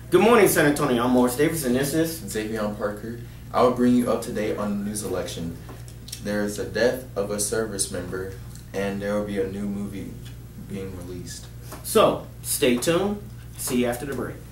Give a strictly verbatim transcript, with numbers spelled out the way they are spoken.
Good morning, San Antonio. I'm Morris Davis, and this is XParker. I will bring you up to date on the news election. There is a death of a service member, and there will be a new movie being released. So, stay tuned. See you after the break.